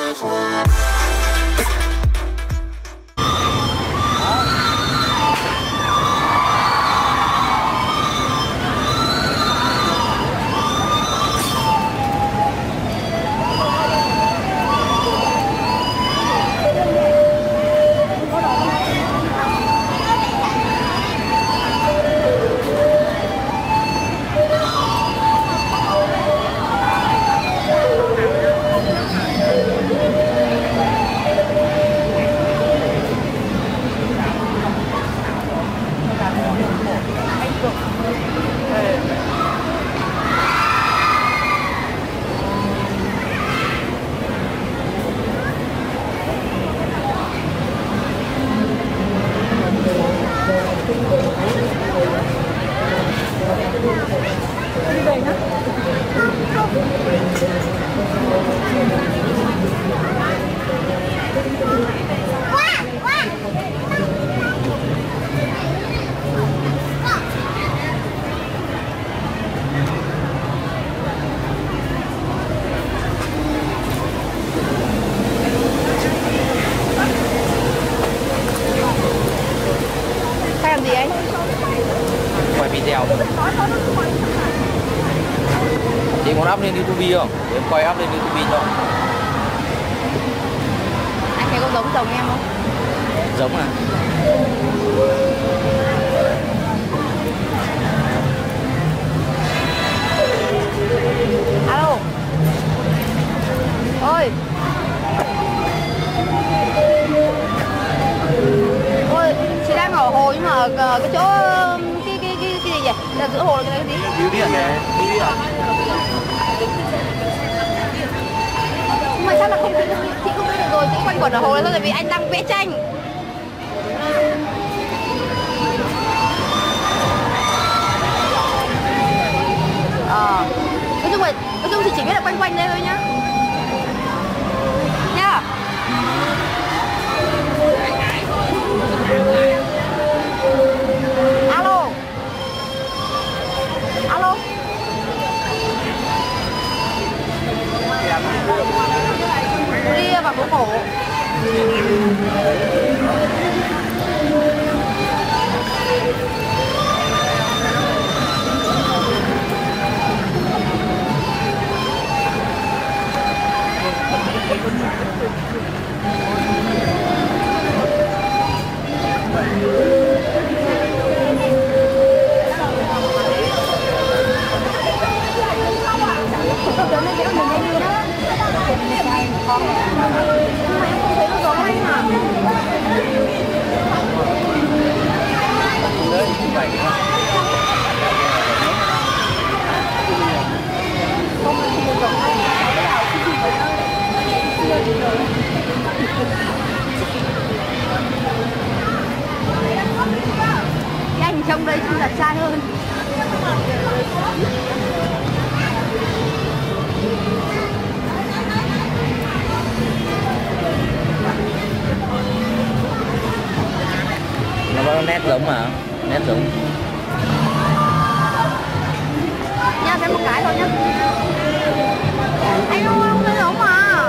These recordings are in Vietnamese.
Chị muốn up lên YouTube không? Để em quay up lên YouTube cho. Anh thấy có giống chồng em không? Giống à? Alo. Ôi. Ôi, chị đang ở hồ nhưng mà ở cái chỗ cái gì vậy? Là giữa hồ là cái gì? Biêu điện này, biêu điện. Nhưng mà sao là không chị không biết được rồi, chị quanh quẩn ở hồ là tại vì anh đang vẽ tranh. Nói chung thì chỉ biết là quanh quanh đây thôi nhá. Nha. Alo. Alo. Đi vào phố cổ. Cái anh trong đây cũng là trai hơn. Nó có nét giống mà, nét giống. Nha, thêm một cái thôi nhá. Anh không thấy giống mà.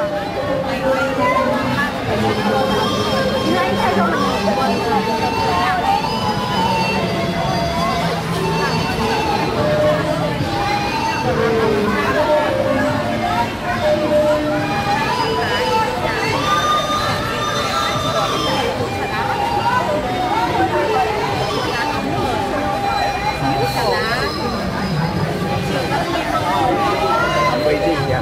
Nhưng anh thấy đâu là Vậy gì nhỉ?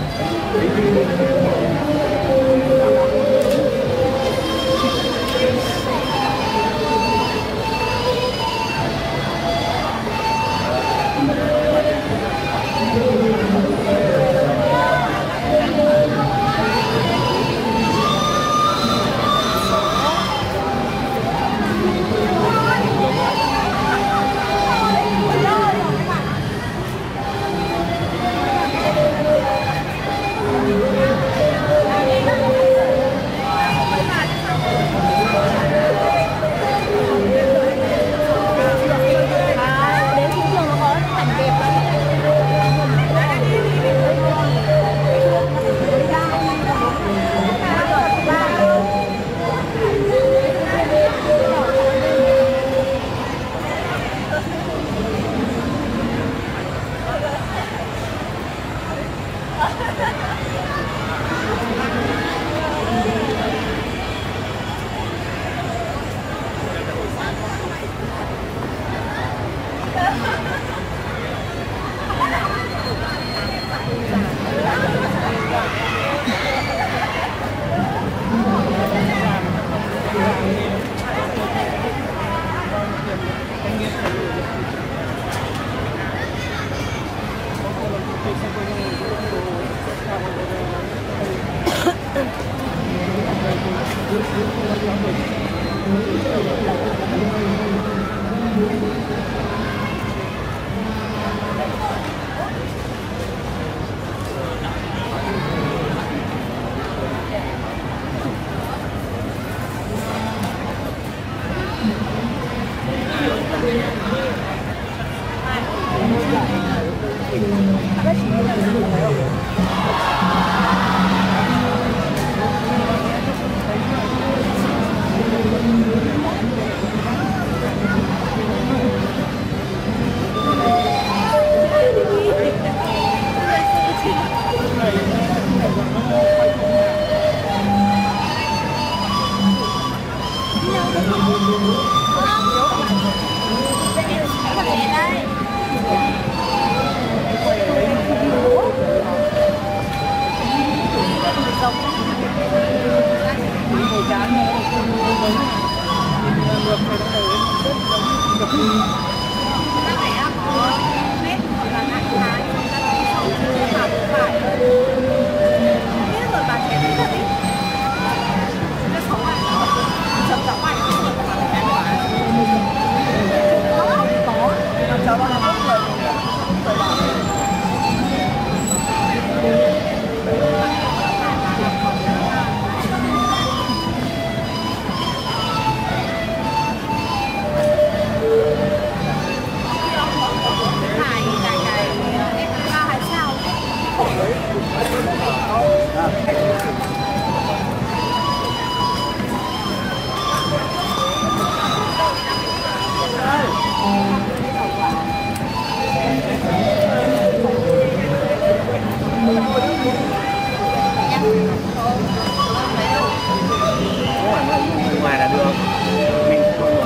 Ngoài là được. Mình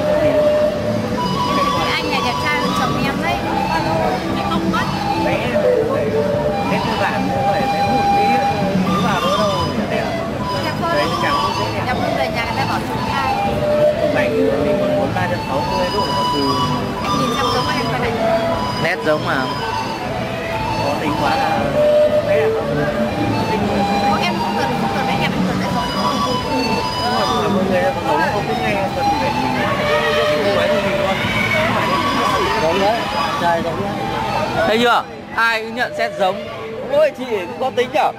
anh này đẹp trai hơn chồng em đấy. Không mất. vẽ hết các bạn phải vẽ một tí cứ vào đó đâu đẹp. Đấy chẳng Đẹp hơn về nhà người ta bảo chụp hai. bánh mình còn muốn 360 độ từ Anh nhìn xem giống anh này. nét giống mà có tính quá là vẽ Ô, em không cần vẽ em cần vẽ giống. mọi người không biết nghe cần phải mình nói thì mình luôn giống đấy trai giống đấy. Thấy chưa, ai cũng nhận xét giống. Ôi chị cũng có tính nhở.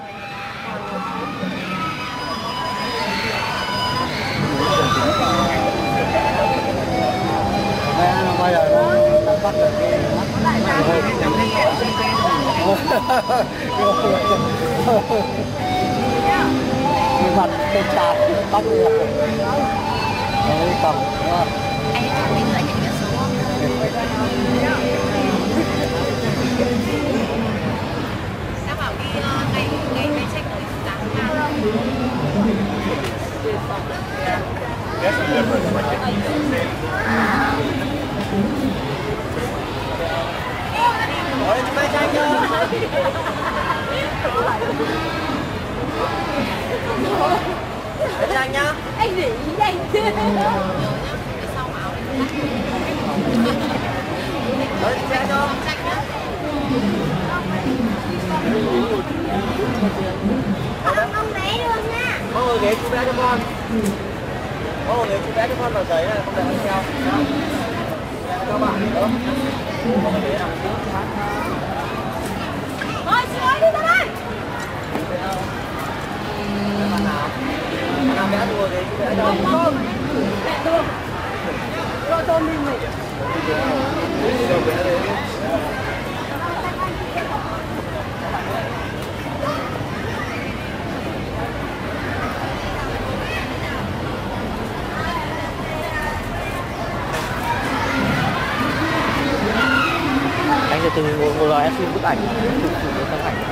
Bây giờ nó bắt được cái mặt cái chạt bắt được đấy cầm Anh chụp mình lại nhận cái số. Sao bảo đi ngày check tới sáng ra. Ôi, chúng ta tranh chưa? Tranh nhá. Anh để ý anh chứ. Ôi, tranh cho. Không vẽ được nha. Có ngồi ghế chú vẽ cho con. Có ngồi ghế chú vẽ cho con vào giấy này, không để nó theo. Các bạn nữa. Ôi, xin lỗi đi con ơi. Nào vẽ đùa ghế chú vẽ cho con. Cho mình này. Anh từ từ ngồi vào em xin bức ảnh, chụp cái tấm ảnh.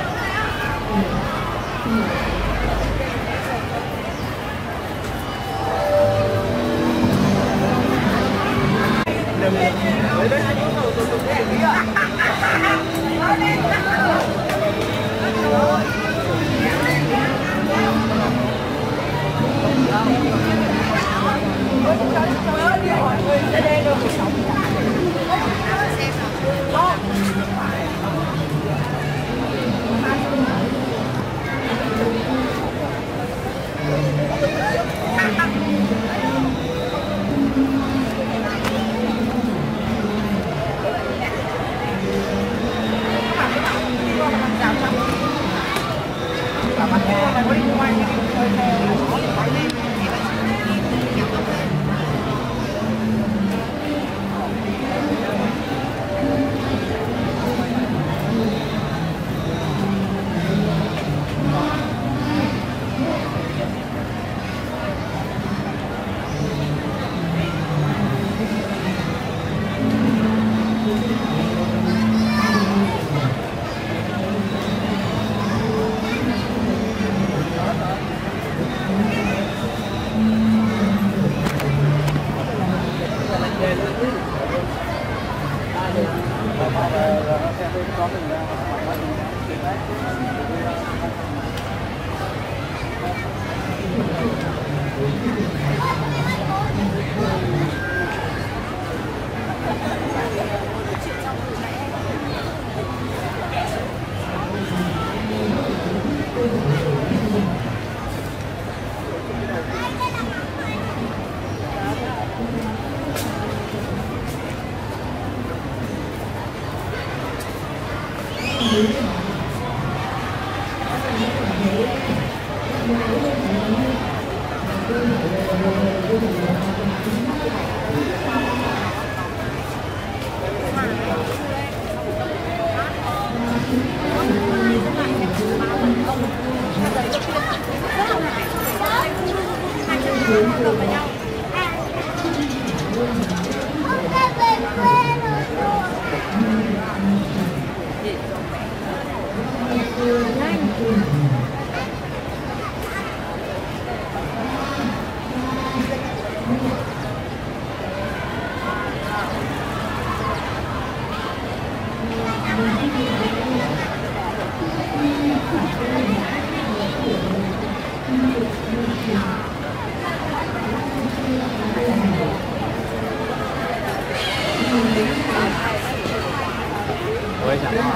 Ôi chả ngon.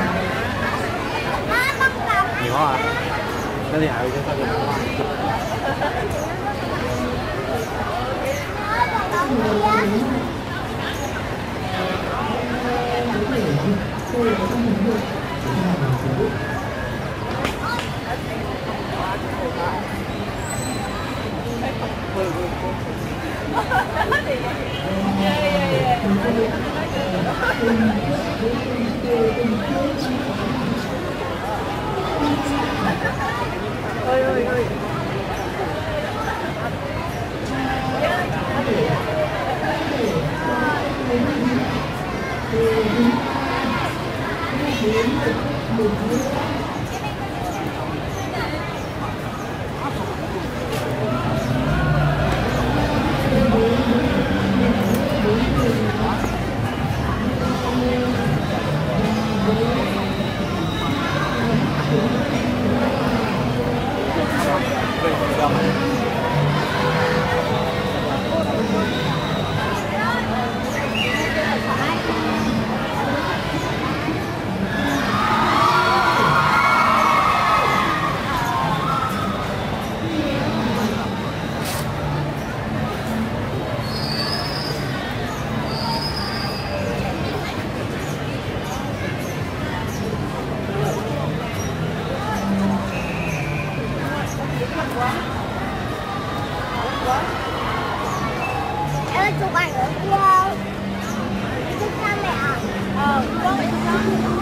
Nhiều ngon à? Cái gì hả? Cái gì ôi ôi ôi. Em chụp ảnh ở kia không? Chụp cha mẹ à? Con phải chụp con.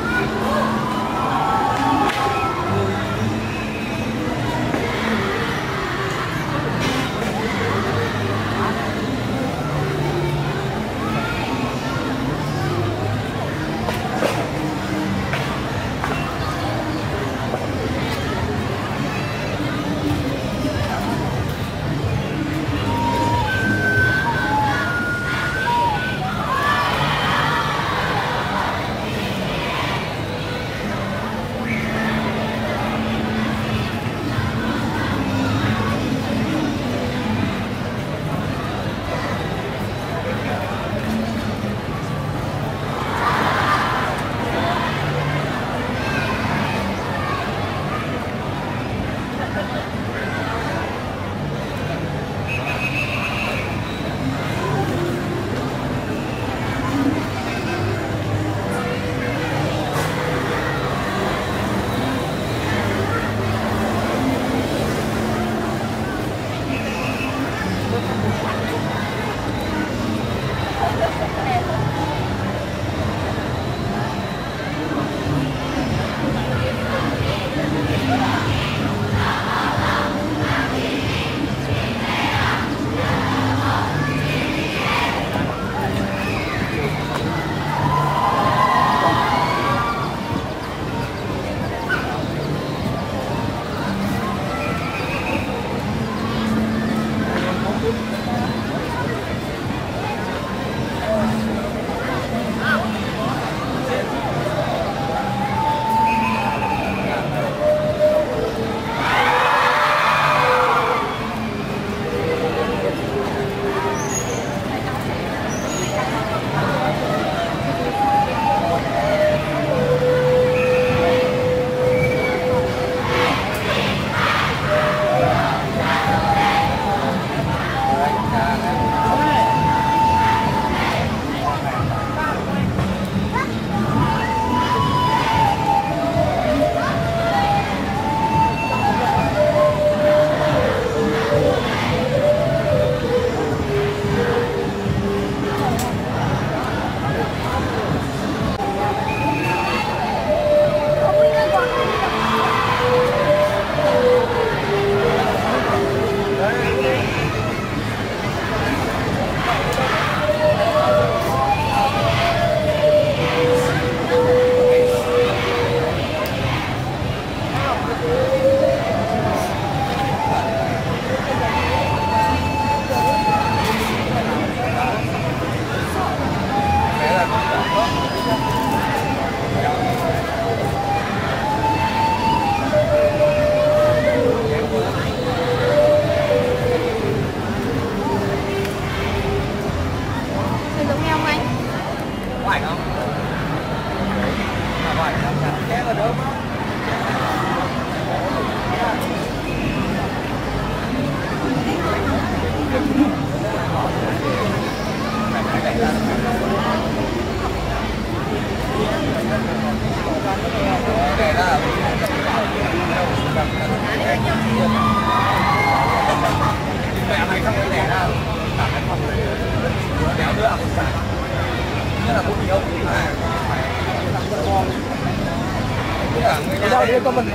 Ôi. rồi đưa cho mình.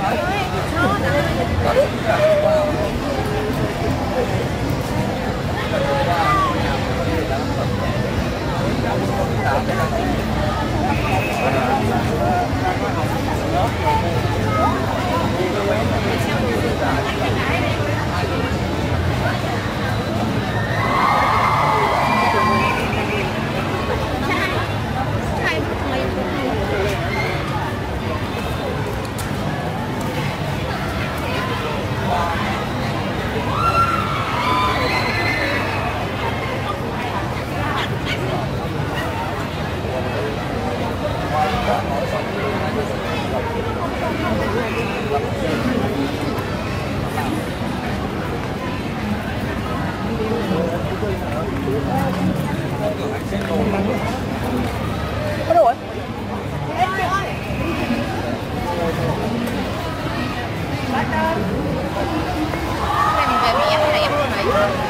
Có đủ rồi. Cái này về mẹ hay là em luôn này?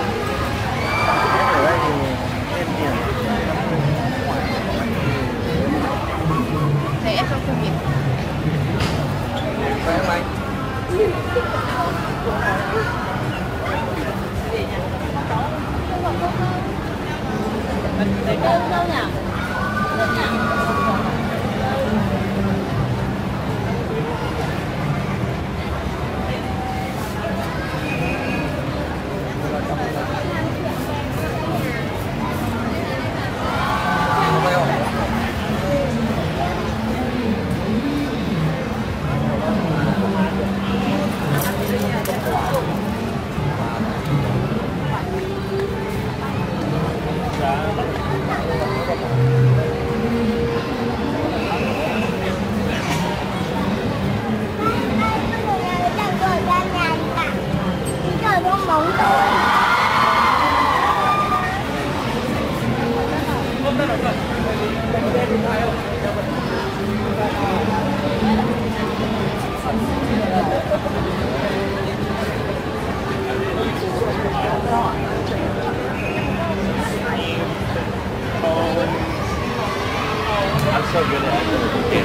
Thì em không phân biệt. Đâu nhỉ? I'm so good at it.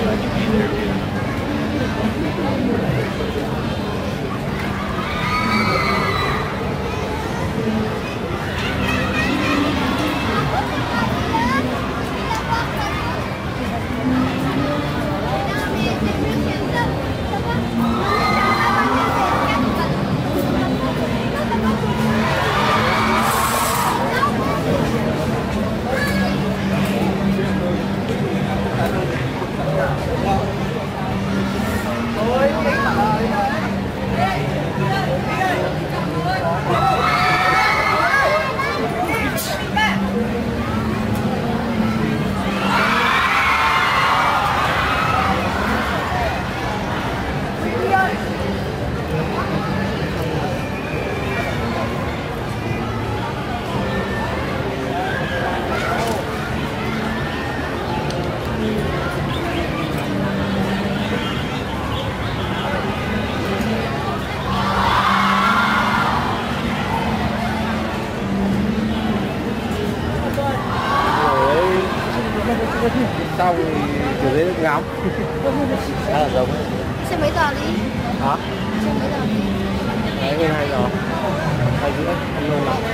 Sau thì kiểu đấy được ngắm. Khá là giống. Xem mấy giờ đi? Hả? Xem mấy giờ đi? Đấy, hơn 2 giờ. 2 rưỡi, ăn luôn nào.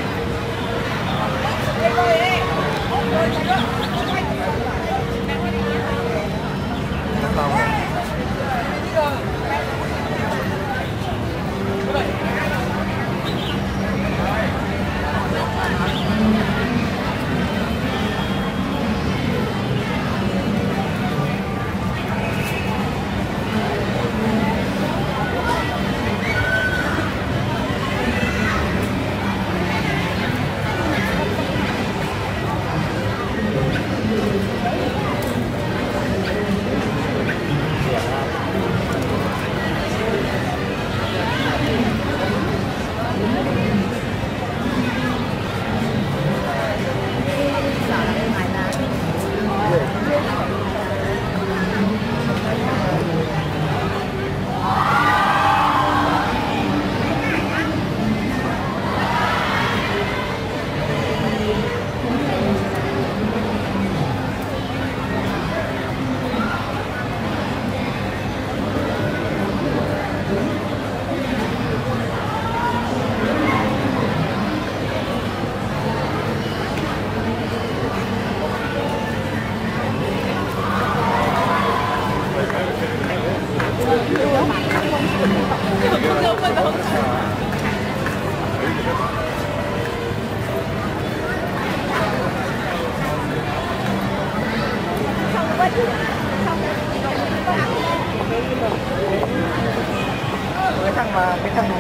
thằng mà cái thằng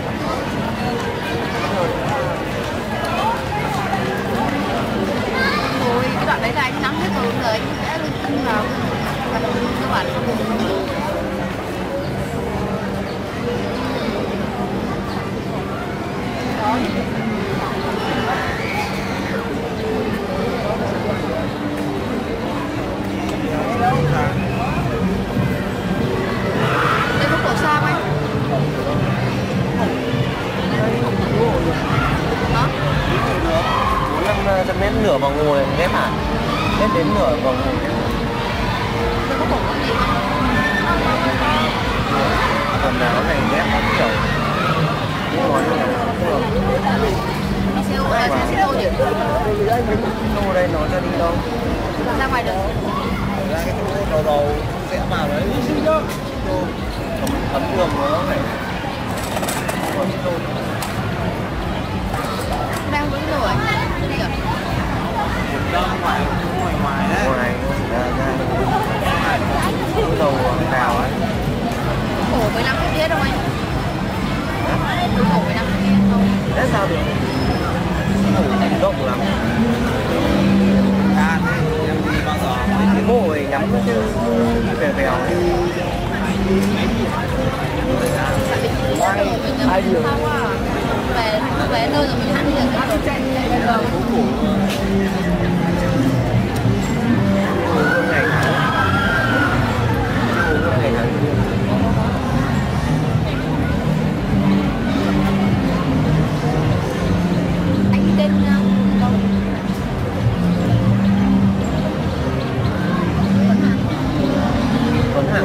Ôi, cái đoạn đấy là anh nắm hết rồi, giờ anh sẽ linh tinh vào cơ bản không được. Đây có cổ sao anh? Hả? 400 mét nửa vòng ngồi ghép hả? Ghép đến nửa vòng ngồi. Đây có cổ cái gì không? Còn áo này ghép hết kiểu những món như này. Xe ô nhỉ? Đâu đây nó cho đi đâu? Ra ngoài được. Ra cái chỗ đầu đầu sẽ vào đấy. Thấm đường nó phải. Đang vẫn nổi anh. Đây à? Ngoài đấy. Ngoài ra cái đầu đào ấy. Cổ 15 phút hết không anh? Cổ 15 phút hết không? Thế sao được? Rộng lắm. Em đi bao giờ? Cái mồi ngắm nó chứ về vèo ấy. Hai điều. Về nơi rồi mình ăn liền cái anh tên đâu? Tuấn Hằng.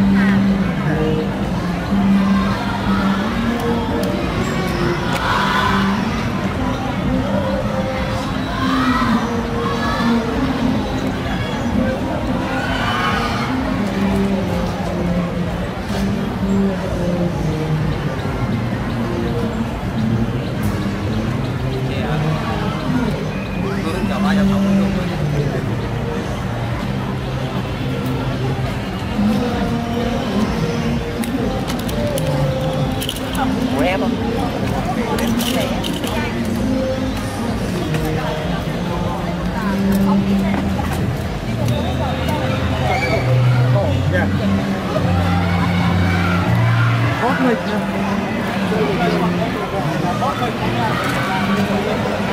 Muốn em không? Hot nghịch